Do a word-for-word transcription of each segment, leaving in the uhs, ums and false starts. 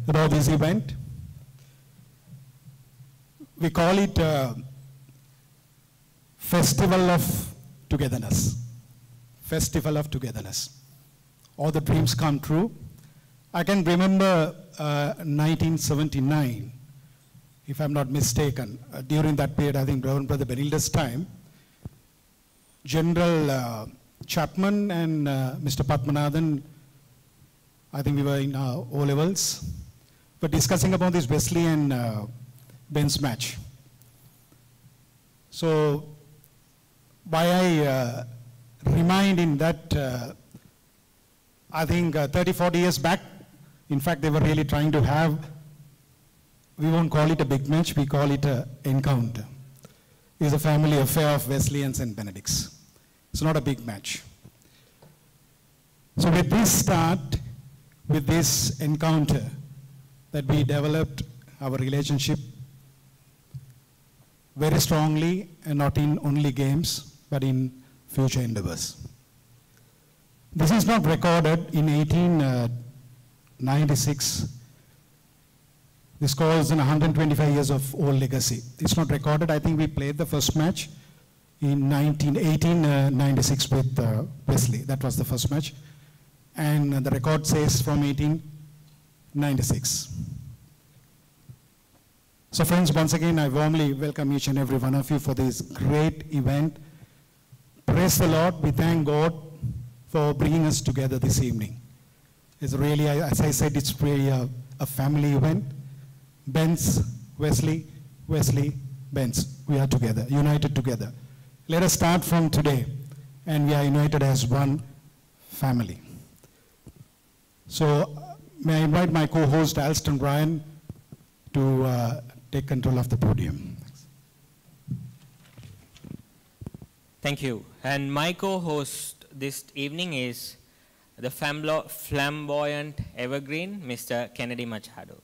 about this event. We call it uh, Festival of Togetherness. Festival of Togetherness. All the dreams come true. I can remember uh, nineteen seventy-nine, if I'm not mistaken. Uh, during that period, I think Reverend Brother Benilda's time, General uh, Chapman and uh, Mister Padmanathan, I think we were in uh, O-levels, were discussing about this Wesley and uh, Ben's match. So, why I uh, remind in that, uh, I think uh, thirty, forty years back, in fact, they were really trying to have, we won't call it a big match, we call it an encounter. It's a family affair of Wesley and Saint Benedict's. It's not a big match. So with this start, with this encounter, that we developed our relationship very strongly, and not in only games, but in future endeavors. This is not recorded in eighteen ninety-six. This calls in one hundred twenty-five years of old legacy. It's not recorded. I think we played the first match in eighteen ninety-six with uh, Wesley. That was the first match. And uh, the record says from eighteen ninety-six. So friends, once again, I warmly welcome each and every one of you for this great event. Praise the Lord. We thank God for bringing us together this evening. It's really, as I said, it's really a, a family event. Benz, Wesley, Wesley, Benz. We are together, united together. Let us start from today, and we are united as one family. So, may I invite my co-host, Alston Bryan, to uh, take control of the podium. Thanks. Thank you. And my co-host this evening is the flamboyant evergreen, Mister Kennedy Machado.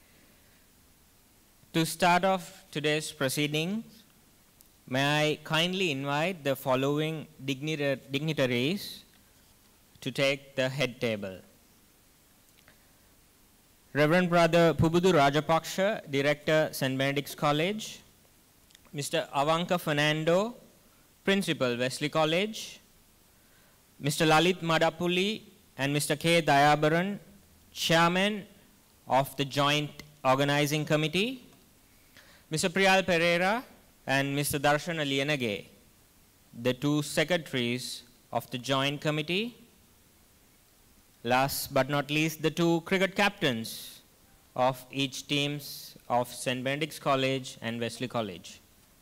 To start off today's proceedings, may I kindly invite the following dignita dignitaries to take the head table. Reverend Brother Pubudu Rajapaksha, Director, Saint Benedict's College. Mister Avanka Fernando, Principal, Wesley College. Mister Lalit Madapulli and Mister K. Dayabaran, Chairman of the Joint Organizing Committee. Mister Priyal Pereira and Mister Darshan Aliyanage, the two secretaries of the Joint Committee. Last but not least, the two cricket captains of each teams of Saint Benedict's College and Wesley College.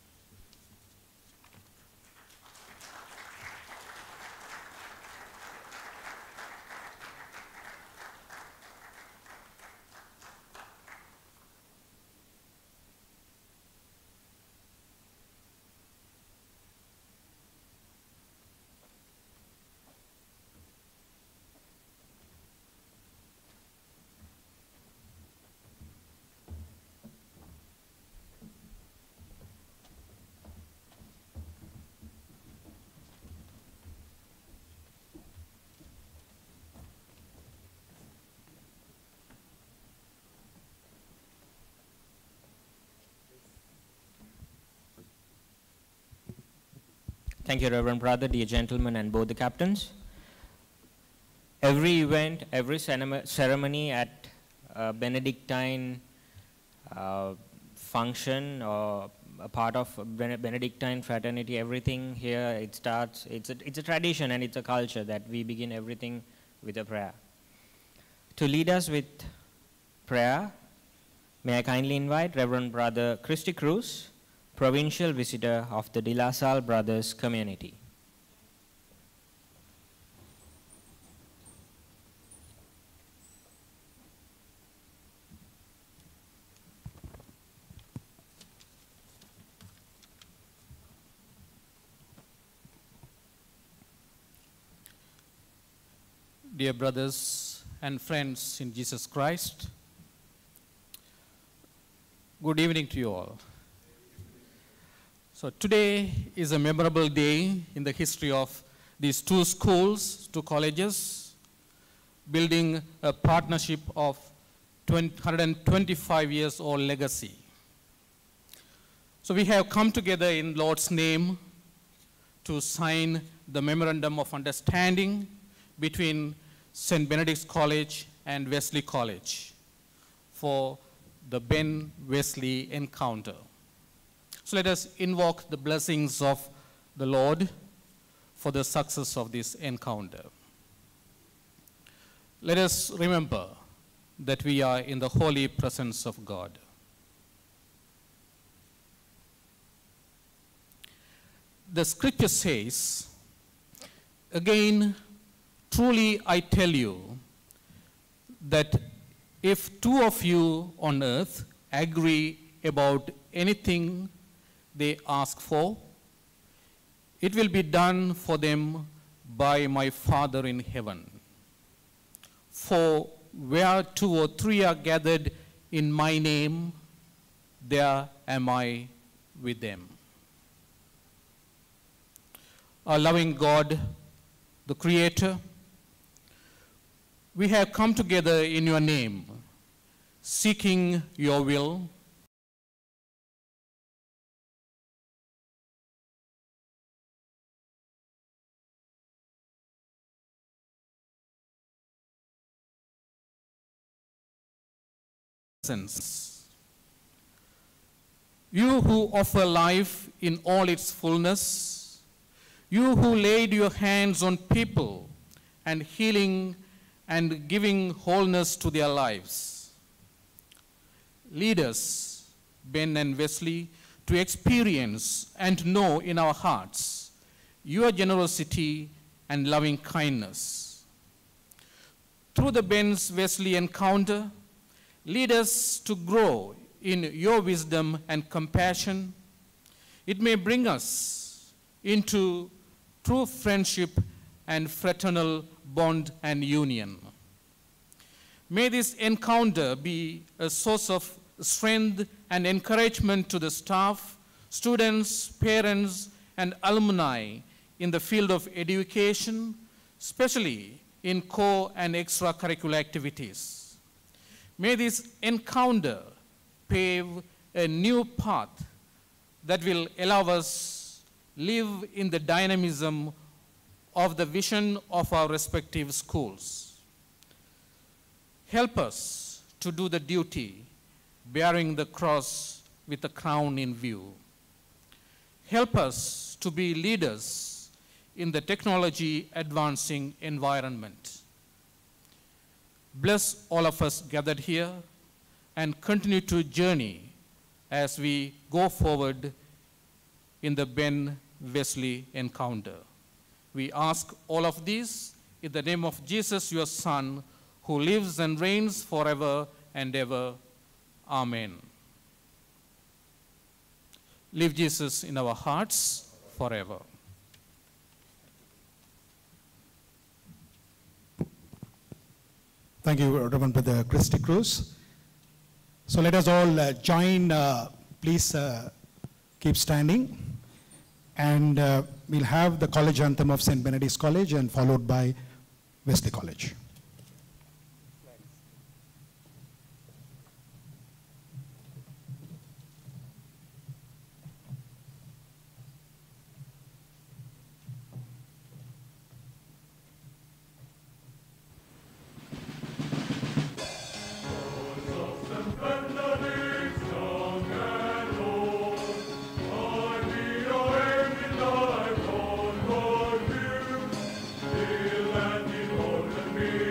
Thank you, Reverend Brother, dear gentlemen, and both the captains. Every event, every ceremony at a Benedictine uh, function or a part of Benedictine fraternity, everything here, it starts, it's a, it's a tradition and it's a culture that we begin everything with a prayer. To lead us with prayer, may I kindly invite Reverend Brother Christy Cruz, Provincial Visitor of the De La Salle Brothers Community. Dear brothers and friends in Jesus Christ, good evening to you all. So today is a memorable day in the history of these two schools, two colleges, building a partnership of one hundred twenty-five years old legacy. So we have come together in Lord's name to sign the Memorandum of Understanding between Saint Benedict's College and Wesley College for the Ben Wesley encounter. So let us invoke the blessings of the Lord for the success of this encounter. Let us remember that we are in the holy presence of God. The scripture says, again, truly I tell you that if two of you on earth agree about anything they ask for, it will be done for them by my Father in heaven. For where two or three are gathered in my name, there am I with them. Our loving God, the Creator, we have come together in your name, seeking your will, you who offer life in all its fullness, you who laid your hands on people and healing and giving wholeness to their lives. Lead us, Ben and Wesley, to experience and know in our hearts your generosity and loving kindness. Through the Ben's Wesley encounter, lead us to grow in your wisdom and compassion. It may bring us into true friendship and fraternal bond and union. May this encounter be a source of strength and encouragement to the staff, students, parents, and alumni in the field of education, especially in core and extracurricular activities. May this encounter pave a new path that will allow us live in the dynamism of the vision of our respective schools. Help us to do the duty bearing the cross with the crown in view. Help us to be leaders in the technology advancing environment. Bless all of us gathered here and continue to journey as we go forward in the Ben Wesley encounter. We ask all of these in the name of Jesus, your Son, who lives and reigns forever and ever. Amen. Live Jesus in our hearts forever. Thank you, Reverend Brother Christy Cruz. So let us all uh, join, uh, please uh, keep standing. And uh, we'll have the college anthem of Saint Benedict's College and followed by Wesley College. Be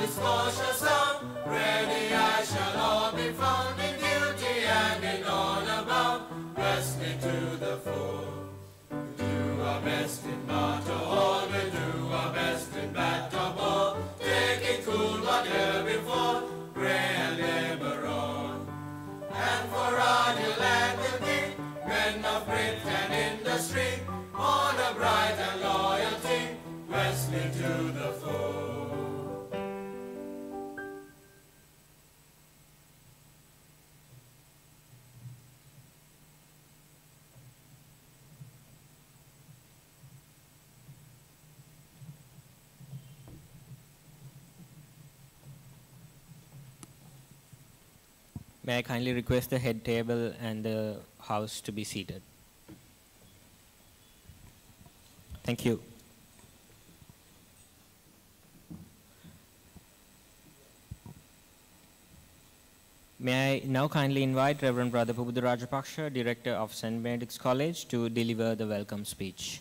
this cautious sound, ready I shall all be found in duty and in honor bound, Wesley to the fore. We do our best in Martyr Hall, we do our best in Batter Ball, taking cool whatever before, Grey and labour on. And for our new land will be men of grit and industry, honor, bright and loyalty, Wesley to the fore. May I kindly request the head table and the house to be seated. Thank you. May I now kindly invite Reverend Brother Pubudu Rajapaksha, Director of Saint Benedict's College, to deliver the welcome speech.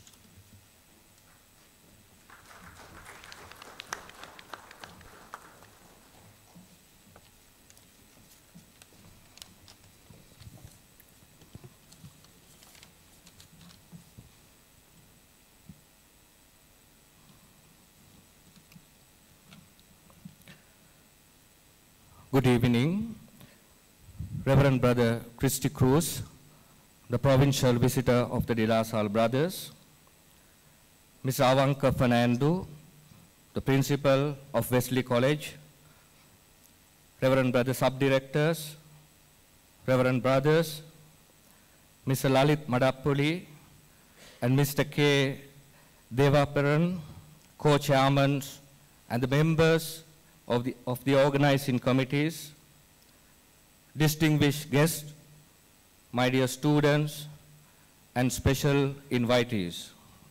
Good evening, Reverend Brother Christy Cruz, the provincial visitor of the De La Salle Brothers, Miz Avanka Fernando, the principal of Wesley College, Reverend Brother Sub-Directors, Reverend Brothers, Mister Lalit Madapuli, and Mister K. Devaparan, co-chairmen, and the members of the, of the organizing committees, distinguished guests, my dear students, and special invitees.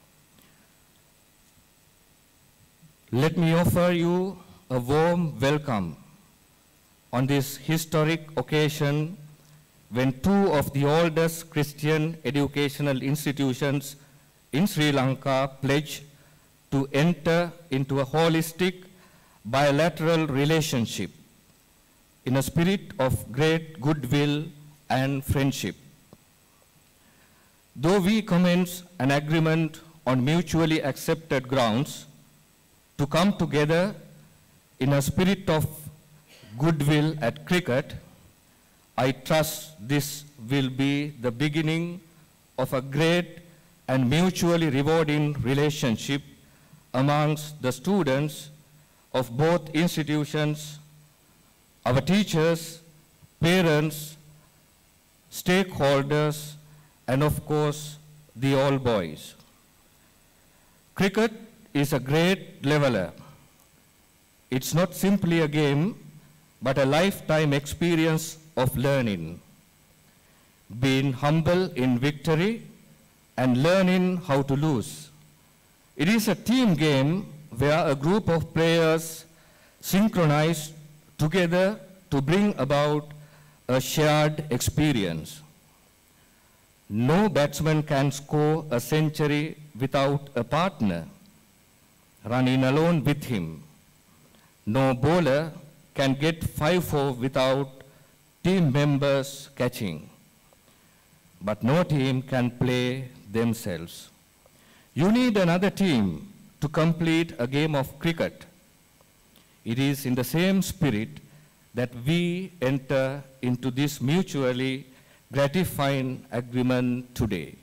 Let me offer you a warm welcome on this historic occasion when two of the oldest Christian educational institutions in Sri Lanka pledge to enter into a holistic bilateral relationship in a spirit of great goodwill and friendship. Though we commence an agreement on mutually accepted grounds to come together in a spirit of goodwill at cricket, I trust this will be the beginning of a great and mutually rewarding relationship amongst the students of both institutions, our teachers, parents, stakeholders, and of course, the all boys. Cricket is a great leveler. It's not simply a game, but a lifetime experience of learning. Being humble in victory and learning how to lose. It is a team game where a group of players synchronize together to bring about a shared experience. No batsman can score a century without a partner running alone with him. No bowler can get five four without team members catching. But no team can play themselves. You need another team to complete a game of cricket. It is in the same spirit that we enter into this mutually gratifying agreement today.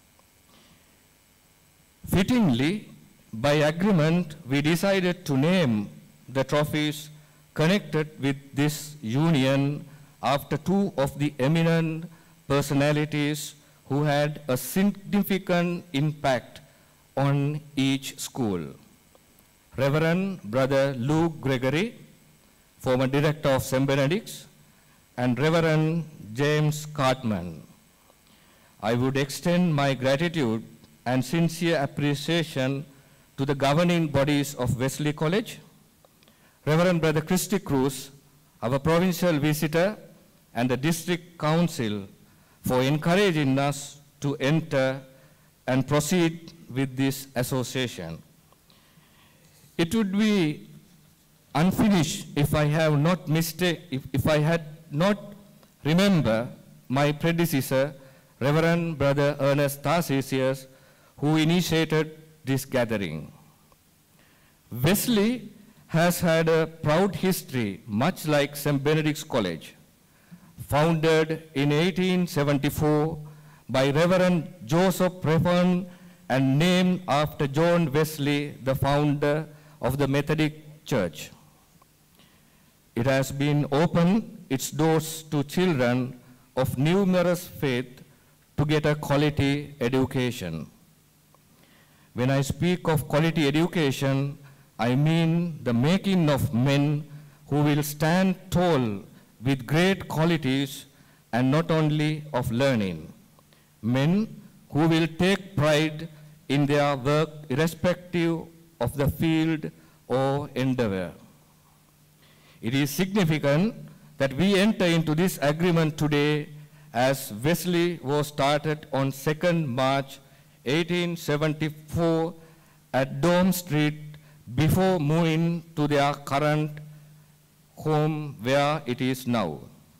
Fittingly, by agreement, we decided to name the trophies connected with this union after two of the eminent personalities who had a significant impact on each school. Reverend Brother Luke Gregory, former director of Saint Benedict's, and Reverend James Cartman. I would extend my gratitude and sincere appreciation to the governing bodies of Wesley College, Reverend Brother Christy Cruz, our provincial visitor, and the district council for encouraging us to enter and proceed with this association. It would be unfinished if I have not mistake, if, if I had not remember my predecessor, Reverend Brother Ernest Tarcisius, who initiated this gathering. Wesley has had a proud history, much like Saint Benedict's College. Founded in eighteen seventy-four by Reverend Joseph Prepon and named after John Wesley, the founder of the Methodic Church. It has been opened its doors to children of numerous faiths to get a quality education. When I speak of quality education, I mean the making of men who will stand tall with great qualities and not only of learning. Men who will take pride in their work irrespective of the field or endeavor. It is significant that we enter into this agreement today as Wesley was started on second March eighteen seventy-four at Dome Street before moving to their current home where it is now.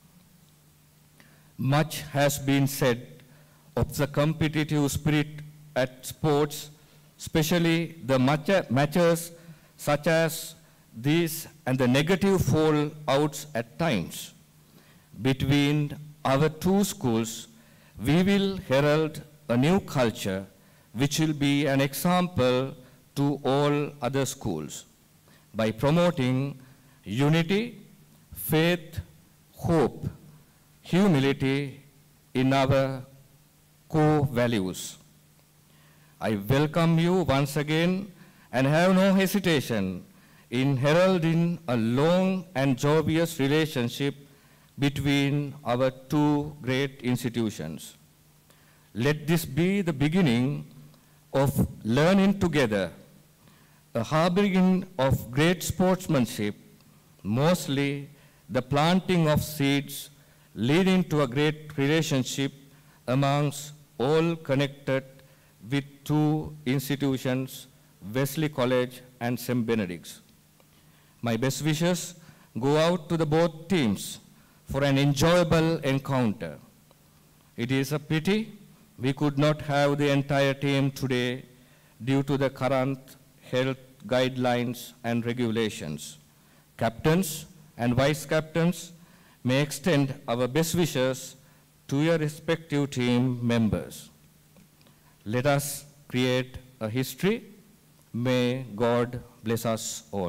Much has been said of the competitive spirit at sports, especially the matches such as these and the negative fallouts at times. Between our two schools, we will herald a new culture which will be an example to all other schools by promoting unity, faith, hope, humility in our core values. I welcome you once again and have no hesitation in heralding a long and joyous relationship between our two great institutions. Let this be the beginning of learning together, a harbinger of great sportsmanship, mostly the planting of seeds leading to a great relationship amongst all connected with two institutions, Wesley College and Saint Benedict's. My best wishes go out to the both teams for an enjoyable encounter. It is a pity we could not have the entire team today due to the current health guidelines and regulations. Captains and vice captains may extend our best wishes to your respective team members. Let us create a history. May God bless us all.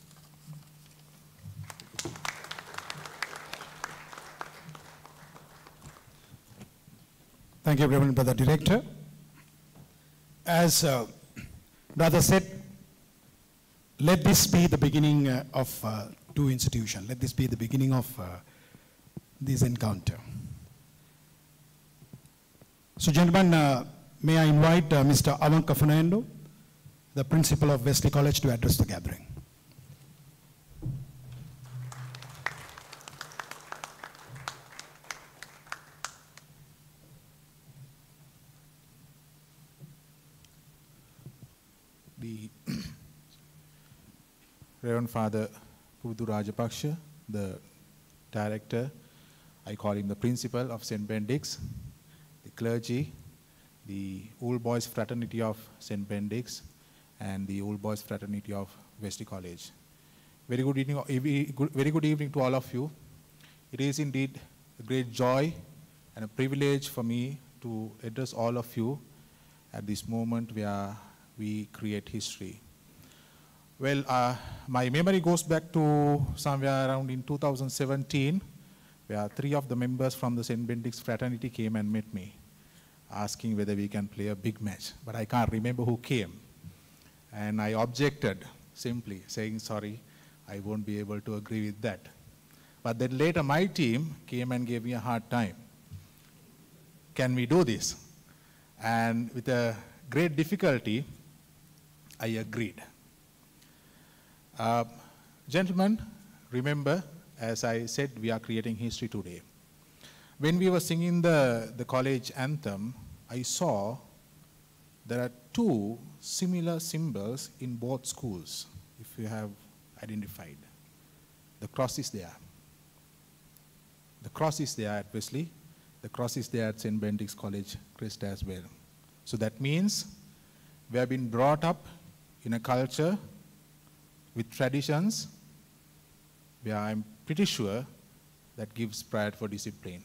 Thank you, Reverend Brother Director. As uh, Brother said, let this be the beginning uh, of uh, two institutions. Let this be the beginning of uh, this encounter. So, gentlemen, uh, may I invite uh, Mister Avanka Fernando, the principal of Wesley College, to address the gathering. The Reverend Father Pudu Rajapaksha, the director, I call him the principal of Saint Benedict's, the clergy, the Old Boys Fraternity of Saint Benedict's, and the Old Boys Fraternity of Wesley College. Very good evening, very good evening to all of you. It is indeed a great joy and a privilege for me to address all of you at this moment where we create history. Well, uh, my memory goes back to somewhere around in two thousand seventeen, where three of the members from the Saint Benedict's fraternity came and met me, asking whether we can play a big match. But I can't remember who came. And I objected, simply saying, sorry, I won't be able to agree with that. But then later my team came and gave me a hard time. Can we do this? And with a great difficulty, I agreed. Uh, gentlemen, remember, as I said, we are creating history today. When we were singing the, the college anthem, I saw there are two similar symbols in both schools, if you have identified. the cross is there. The cross is there at Wesley. The cross is there at Saint Benedict's College, Christ as well. So that means we have been brought up in a culture with traditions where I'm pretty sure that gives pride for discipline.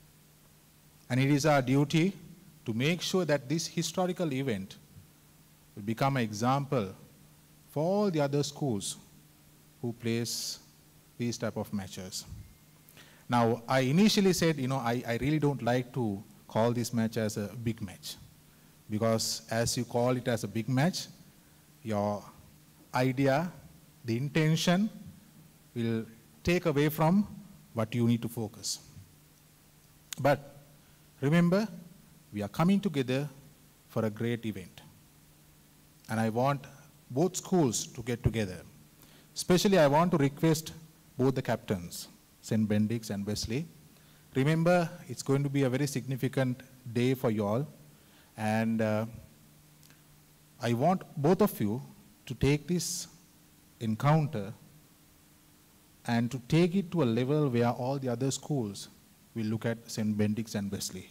And it is our duty to make sure that this historical event will become an example for all the other schools who plays these type of matches. Now, I initially said, you know, I, I really don't like to call this match as a big match, because as you call it as a big match, your idea, the intention will take away from what you need to focus. But remember, we are coming together for a great event. And I want both schools to get together. Especially, I want to request both the captains, Saint Benedict's and Wesley. Remember, it's going to be a very significant day for you all. And uh, I want both of you to take this encounter and to take it to a level where all the other schools will look at Saint Benedict's and Wesley.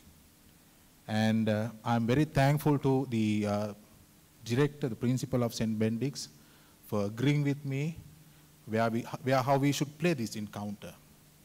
And uh, I'm very thankful to the uh, director, the principal of Saint Benedict's, for agreeing with me where we, where how we should play this encounter.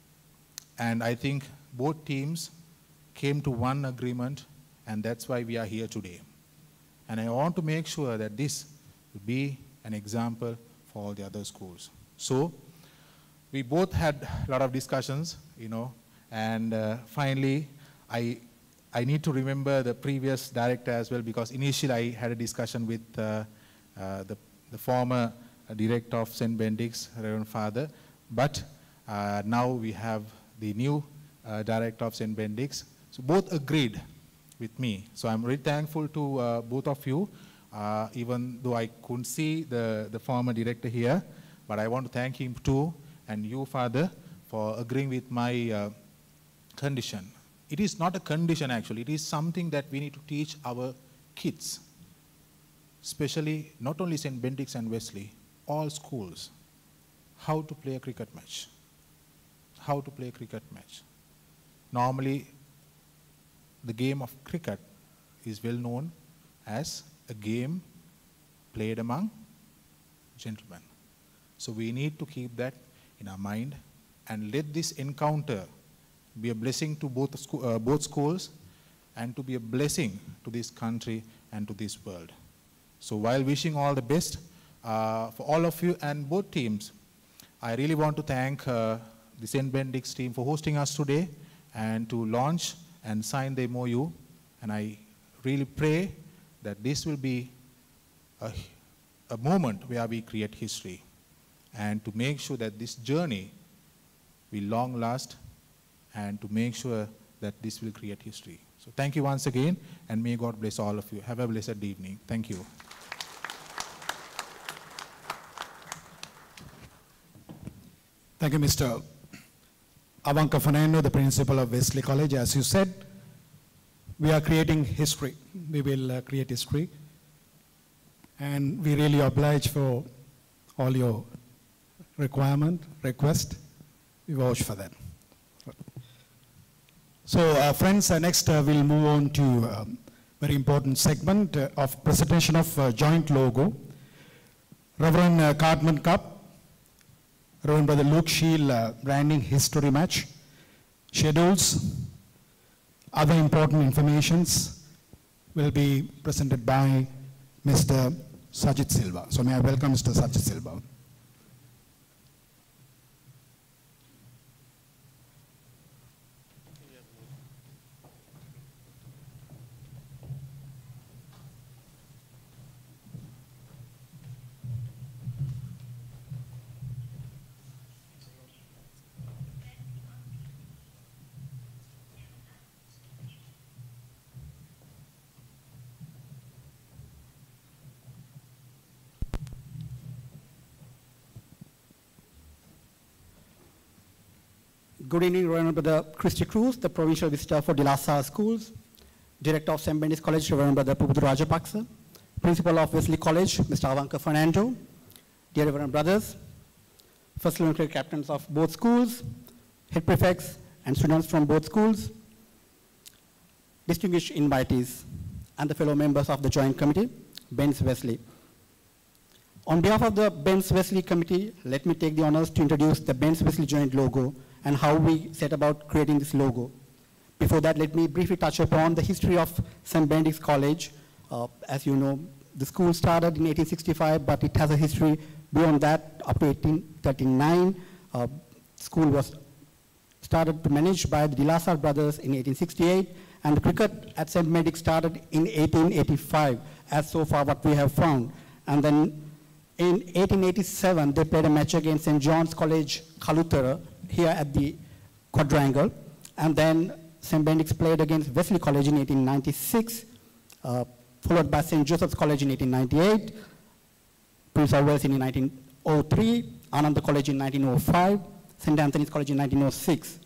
And I think both teams came to one agreement, and that's why we are here today. And I want to make sure that this will be an example for all the other schools. So we both had a lot of discussions, you know, and uh, finally I, I need to remember the previous director as well, because initially I had a discussion with uh, uh, the, the former director of Saint Benedict's, Reverend Father, but uh, now we have the new uh, director of Saint Benedict's. So both agreed with me. So I'm very thankful to uh, both of you, uh, even though I couldn't see the, the former director here, but I want to thank him too, and you, Father, for agreeing with my uh, condition. It is not a condition actually, it is something that we need to teach our kids, especially not only Saint Benedict's and Wesley, all schools, how to play a cricket match. How to play a cricket match. Normally, the game of cricket is well known as a game played among gentlemen. So we need to keep that in our mind and let this encounter be a blessing to both, sco uh, both schools and to be a blessing to this country and to this world. So while wishing all the best uh, for all of you and both teams, I really want to thank uh, the Saint Benedict's team for hosting us today and to launch and sign the M O U. And I really pray that this will be a, a moment where we create history, and to make sure that this journey will long last, and to make sure that this will create history. So thank you once again, and may God bless all of you. Have a blessed evening. Thank you. Thank you, Mister Avanka Fernando, the principal of Wesley College. As you said, we are creating history. We will uh, create history. And we really oblige for all your requirement, request. We vouch for that. So, uh, friends, uh, next uh, we'll move on to a um, very important segment uh, of presentation of uh, joint logo. Reverend uh, Cartman Cup, Reverend Brother Luke Shield uh, branding history match, schedules, other important informations will be presented by Mister Sajid Silva. So may I welcome Mister Sajid Silva. Good evening, Reverend Brother Christy Cruz, the Provincial Visitor for De La Salle Schools, Director of Saint Benedict's College, Reverend Brother Pubudu Rajapaksa, Principal of Wesley College, Mister Avanka Fernando, dear Reverend Brothers, first eleven cricket captains of both schools, head prefects, and students from both schools, distinguished invitees, and the fellow members of the Joint Committee, Ben's Wesley. On behalf of the Ben's Wesley Committee, let me take the honors to introduce the Ben's Wesley Joint logo and how we set about creating this logo. Before that, let me briefly touch upon the history of Saint Benedict's College. Uh, as you know, the school started in eighteen sixty-five, but it has a history beyond that, up to eighteen thirty-nine. Uh, school was started to managed by the De La Salle brothers in eighteen sixty-eight, and the cricket at Saint Benedict started in eighteen eighty-five, as so far what we have found. And then in eighteen eighty-seven, they played a match against Saint John's College, Kalutara, here at the quadrangle. And then Saint Benedict's played against Wesley College in eighteen ninety-six, uh, followed by Saint Joseph's College in eighteen ninety-eight, Prince of Wales in nineteen oh three, Ananda College in nineteen oh five, Saint Anthony's College in nineteen oh six.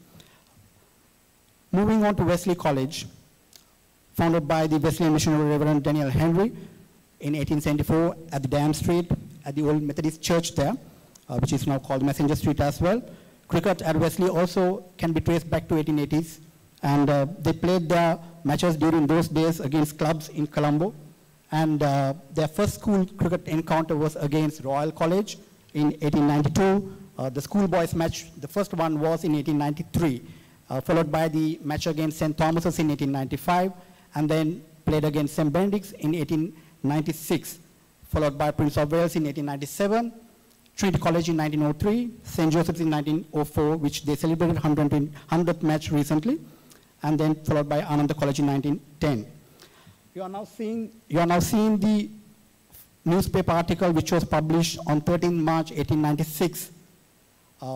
Moving on to Wesley College, founded by the Wesleyan missionary Reverend Daniel Henry in eighteen seventy-four at the Dam Street, at the old Methodist church there, uh, which is now called Messenger Street as well. Cricket at Wesley also can be traced back to eighteen eighties, and uh, they played their matches during those days against clubs in Colombo. And uh, their first school cricket encounter was against Royal College in eighteen ninety-two. Uh, the schoolboys match, the first one was in eighteen ninety-three, uh, followed by the match against Saint Thomas's in eighteen ninety-five, and then played against Saint Benedict's in eighteen ninety-six, followed by Prince of Wales in eighteen ninety-seven, Trinity College in nineteen oh three, Saint Joseph's in nineteen oh four, which they celebrated hundredth match recently, and then followed by Ananda College in nineteen ten. You are now seeing, you are now seeing the newspaper article which was published on thirteenth March eighteen ninety-six, uh,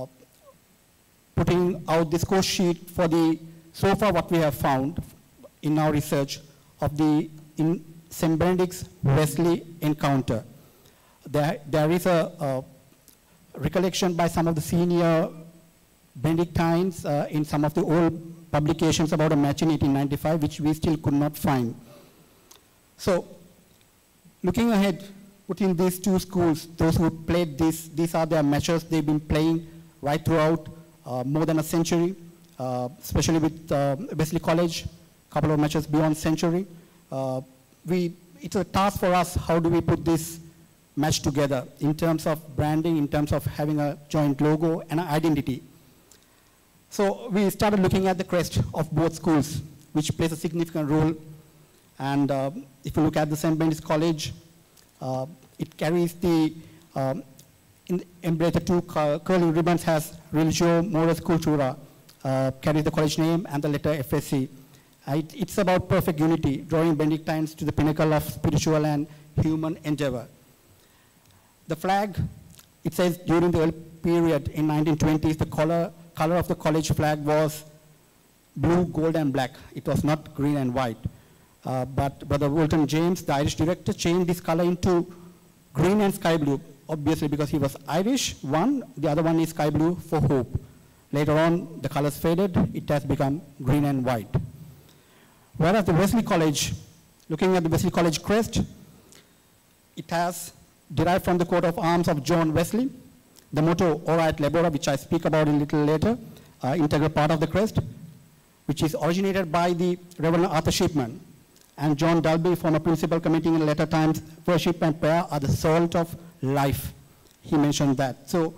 putting out the score sheet for the, so far what we have found in our research of the in Saint Benedict's Wesley encounter. There, there is a, a recollection by some of the senior Benedictines uh, in some of the old publications about a match in eighteen ninety-five, which we still could not find. So, looking ahead, putting these two schools, those who played this, these are their matches they've been playing right throughout uh, more than a century, uh, especially with uh, Wesley College, a couple of matches beyond century. Uh, we, it's a task for us, how do we put this match together in terms of branding, in terms of having a joint logo and an identity. So we started looking at the crest of both schools, which plays a significant role. And uh, if you look at the Saint Benedict's College, uh, it carries the, um, in embrace the two curling ribbons has Religio Mores Cultura, uh, carries the college name and the letter F S C. Uh, it, it's about perfect unity, drawing Benedictines to the pinnacle of spiritual and human endeavor. The flag, it says during the early period in nineteen twenties, the color, color of the college flag was blue, gold, and black. It was not green and white. Uh, but Brother Walton James, the Irish director, changed this color into green and sky blue, obviously because he was Irish, one, the other one is sky blue for hope. Later on, the colors faded, it has become green and white. Whereas the Wesley College, looking at the Wesley College crest, it has derived from the coat of arms of John Wesley, the motto Ora et Labora, which I speak about a little later, uh, integral part of the crest, which is originated by the Reverend Arthur Shipman. And John Dalby, former principal, commenting in later times, worship and prayer are the salt of life. He mentioned that. So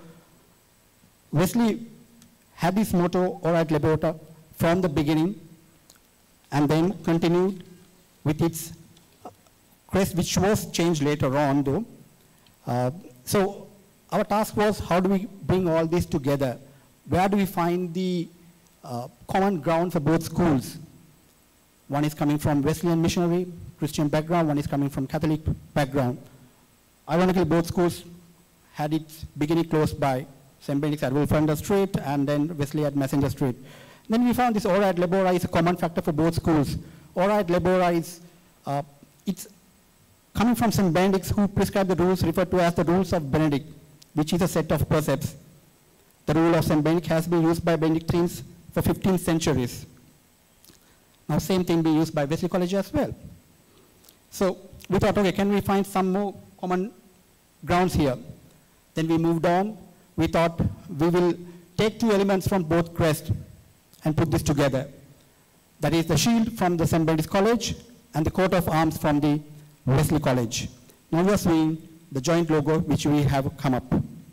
Wesley had this motto, Ora et Labora, from the beginning, and then continued with its crest, which was changed later on, though. Uh, so our task was, how do we bring all this together? Where do we find the uh, common ground for both schools? One is coming from Wesleyan missionary, Christian background, one is coming from Catholic background. Ironically, both schools had its beginning close by, Saint Benedict's at Wolfender Street, and then Wesley at Messenger Street. Then we found this Ora et Labora is a common factor for both schools. Ora et Labora is, uh, it's coming from Saint Benedict's, who prescribed the rules referred to as the rules of Benedict, which is a set of precepts. The rule of Saint Benedict has been used by Benedictines for fifteen centuries. Now, same thing being used by Wesley College as well. So we thought, okay, can we find some more common grounds here? Then we moved on. we thought we will take two elements from both crests and put this together. That is the shield from the Saint Benedict's College and the coat of arms from the Wesley College. Now you are seeing the joint logo which we have come up.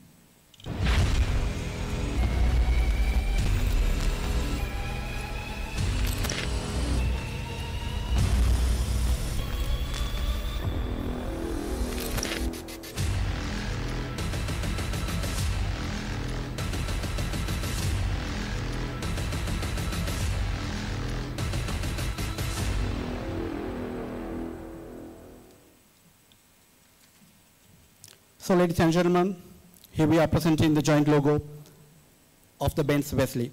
So ladies and gentlemen, here we are presenting the joint logo of the Ben's Wesley.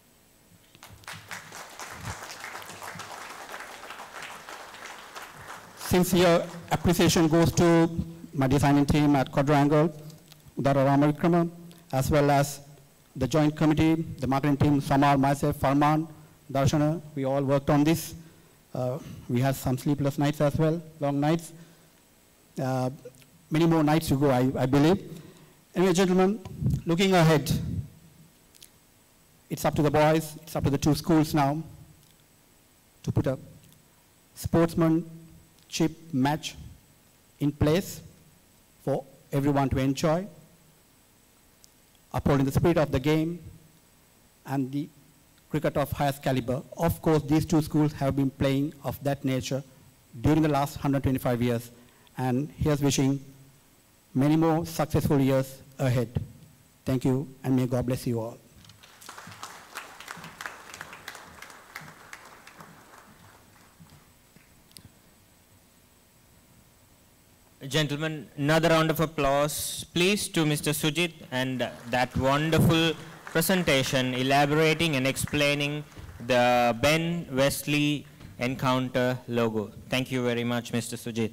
Sincere appreciation goes to my designing team at Quadrangle, Udara Ramavikrama, as well as the joint committee, the marketing team, Samar, myself, Farman, Darshana, we all worked on this. Uh, we had some sleepless nights as well, long nights. Uh, Many more nights to go, I, I believe. Anyway, gentlemen, looking ahead, it's up to the boys, it's up to the two schools now to put a sportsmanship match in place for everyone to enjoy, upholding the spirit of the game and the cricket of highest caliber. Of course, these two schools have been playing of that nature during the last one hundred twenty-five years, and here's wishing many more successful years ahead. Thank you, and may God bless you all. Gentlemen, another round of applause, please, to Mister Sujit and that wonderful presentation elaborating and explaining the Ben Wesley Encounter logo. Thank you very much, Mister Sujit.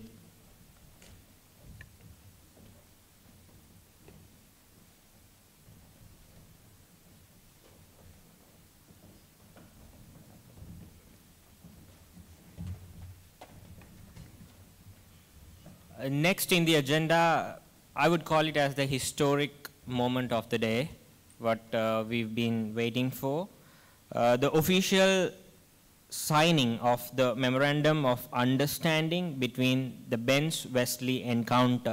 Uh, next in the agenda, I would call it as the historic moment of the day, what uh, we've been waiting for. Uh, the official signing of the Memorandum of Understanding between the Ben's Wesley Encounter.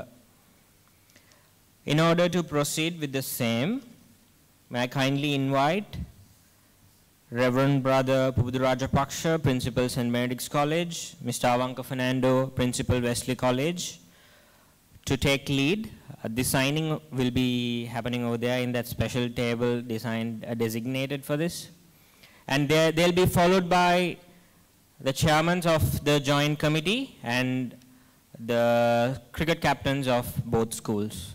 In order to proceed with the same, may I kindly invite Reverend Brother Pubudu Rajapaksha, Principal Saint Benedict's College, Mister Avanka Fernando, Principal Wesley College, to take lead. Uh, the signing will be happening over there in that special table designed, uh, designated for this. And there, they'll be followed by the chairmen of the joint committee and the cricket captains of both schools.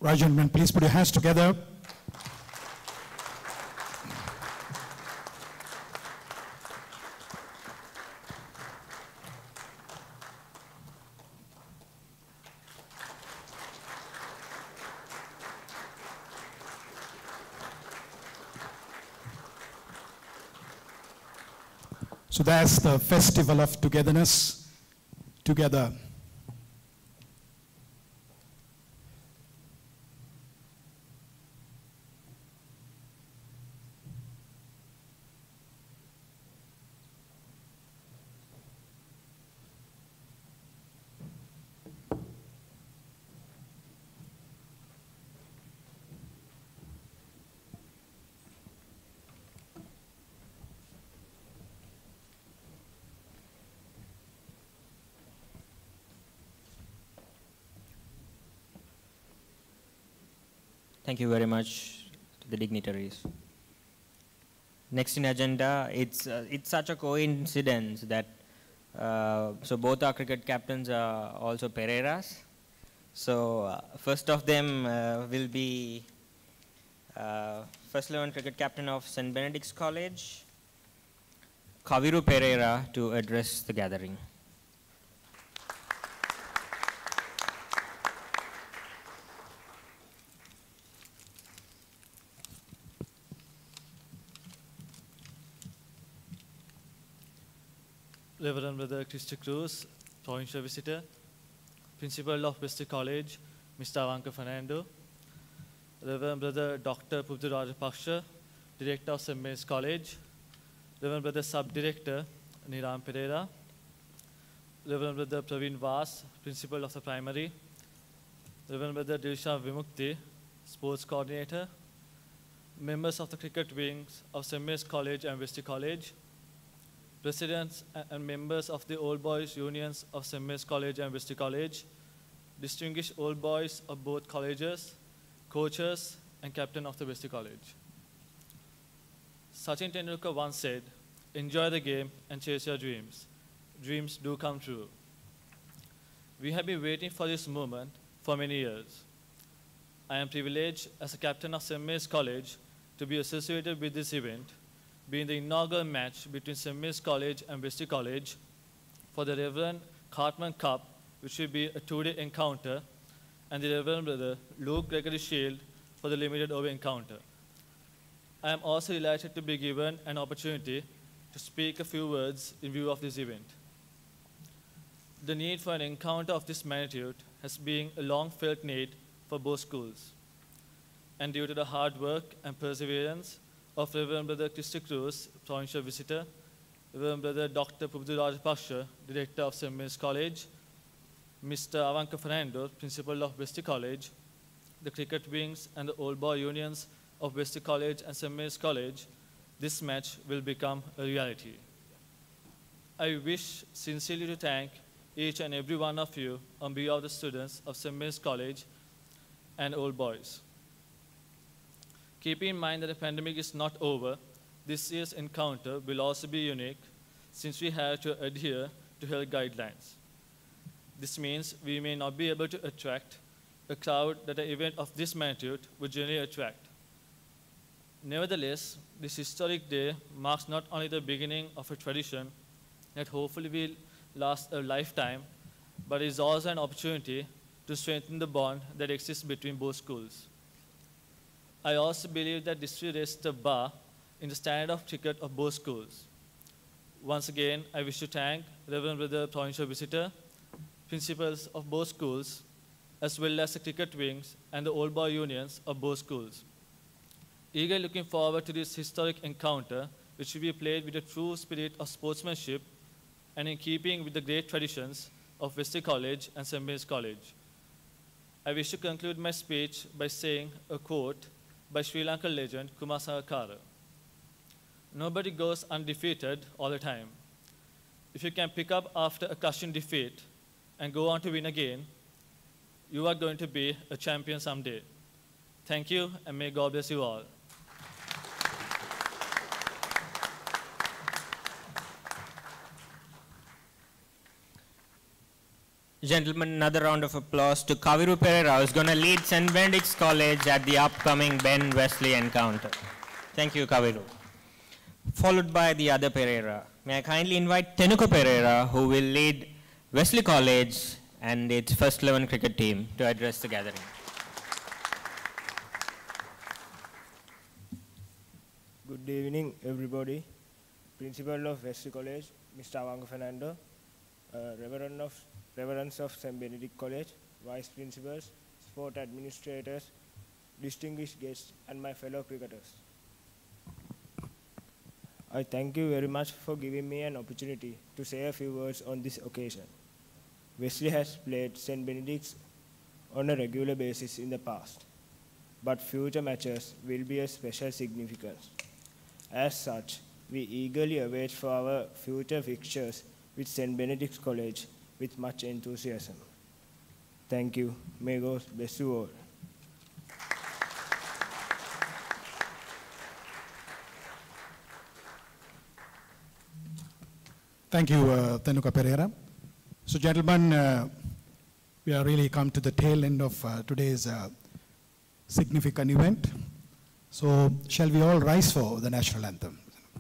Right, gentlemen, please put your hands together. So that's the festival of togetherness, together. Thank you very much to the dignitaries. Next in agenda, it's, uh, it's such a coincidence that uh, so both our cricket captains are also Pereiras. So uh, first of them uh, will be uh, first eleven cricket captain of Saint Benedict's College, Kaviru Pereira, to address the gathering. Reverend Brother Christy Cruz, provincial visitor, Principal of Wesley College, Mister Avanka Fernando, Reverend Brother Doctor Pubdu Rajapaksha, Director of Saint Mary's College, Reverend Brother Sub-Director Niram Pereira, Reverend Brother Praveen Vas, Principal of the Primary, Reverend Brother Dilshan Vimukti, Sports Coordinator, members of the cricket wings of Saint Mary's College and Wesley College, presidents and members of the Old Boys Unions of Saint Mary's College and Wesley College, distinguished old boys of both colleges, coaches, and captain of the Wesley College. Sachin Tendulkar once said, "Enjoy the game and chase your dreams. Dreams do come true." We have been waiting for this moment for many years. I am privileged as a captain of Saint Mary's College to be associated with this event, being the inaugural match between Saint Mary's College and Wesley College for the Reverend Cartman Cup, which will be a two-day encounter, and the Reverend Brother Luke Gregory Shield for the limited over encounter. I am also delighted to be given an opportunity to speak a few words in view of this event. The need for an encounter of this magnitude has been a long-felt need for both schools. And due to the hard work and perseverance of Reverend Brother Christy Cruz, provincial visitor, Reverend Brother Doctor Pubdu Rajapaksha, Director of Saint Mary's College, Mister Avanka Fernando, Principal of Wesley College, the cricket wings and the old boy unions of Wesley College and Saint Mary's College, this match will become a reality. I wish sincerely to thank each and every one of you on behalf of the students of Saint Mary's College and Old Boys. Keep in mind that the pandemic is not over. This year's encounter will also be unique since we have to adhere to health guidelines. This means we may not be able to attract a crowd that an event of this magnitude would generally attract. Nevertheless, this historic day marks not only the beginning of a tradition that hopefully will last a lifetime, but is also an opportunity to strengthen the bond that exists between both schools. I also believe that this will raise the bar in the standard of cricket of both schools. Once again, I wish to thank Reverend Brother Provincial Visitor, principals of both schools, as well as the cricket wings and the old boy unions of both schools. Eagerly looking forward to this historic encounter, which will be played with a true spirit of sportsmanship and in keeping with the great traditions of Wesley College and Saint Mary's College. I wish to conclude my speech by saying a quote by Sri Lankan legend Kumar Sangakkara. Nobody goes undefeated all the time. If you can pick up after a crushing defeat and go on to win again, you are going to be a champion someday. Thank you, and may God bless you all. Gentlemen, another round of applause to Kaviru Pereira, who's going to lead Saint Benedict's College at the upcoming Ben Wesley encounter. Thank you, Kaviru. Followed by the other Pereira. May I kindly invite Tenuko Pereira, who will lead Wesley College and its first eleven cricket team to address the gathering. Good evening, everybody. Principal of Wesley College, Mister Avanga Fernando, uh, Reverend of Reverends of Saint Benedict College, Vice Principals, Sport Administrators, distinguished guests, and my fellow cricketers. I thank you very much for giving me an opportunity to say a few words on this occasion. Wesley has played Saint Benedict's on a regular basis in the past, but future matches will be of special significance. As such, we eagerly await for our future fixtures with Saint Benedict's College with much enthusiasm. Thank you. May God bless you all. Thank you, uh, Tenuka Pereira. So, gentlemen, uh, we are really come to the tail end of uh, today's uh, significant event. So, shall we all rise for the national anthem?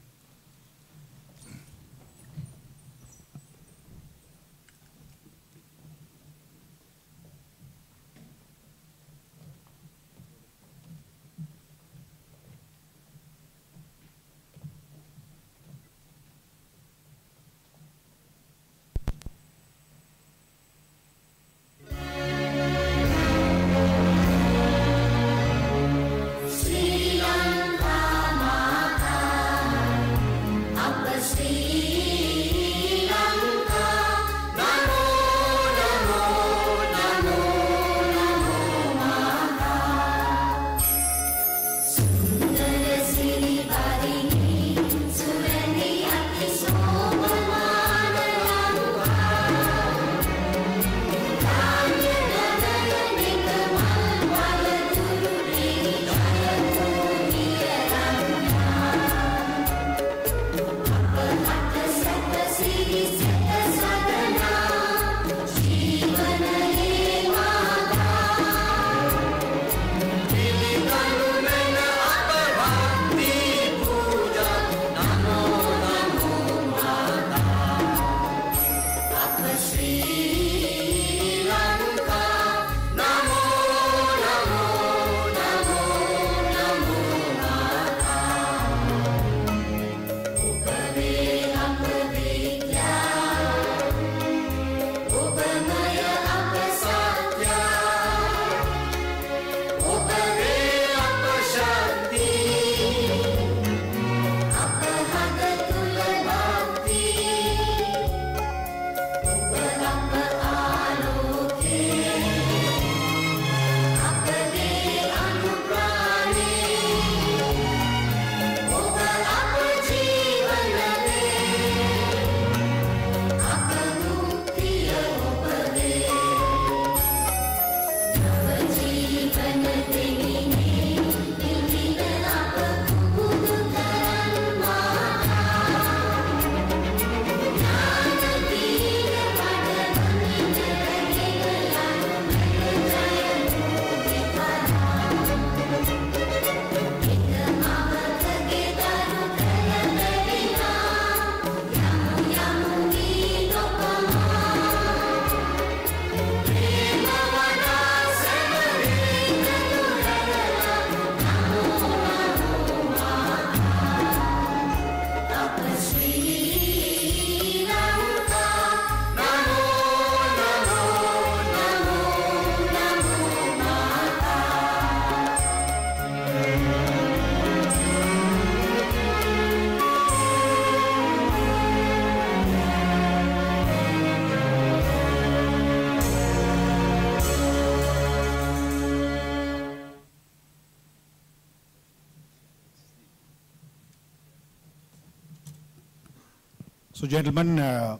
So, gentlemen, uh,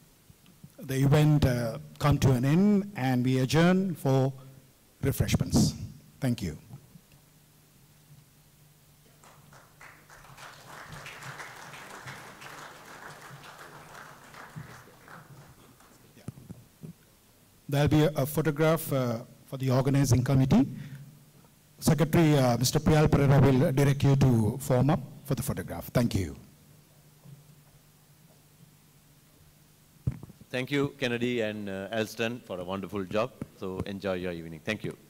the event uh, come to an end and we adjourn for refreshments. Thank you. There'll be a, a photograph uh, for the organizing committee. Secretary uh, Mister Priyal Pereira will direct you to form up for the photograph. Thank you. Thank you, Kennedy and uh, Elston, for a wonderful job. So enjoy your evening. Thank you.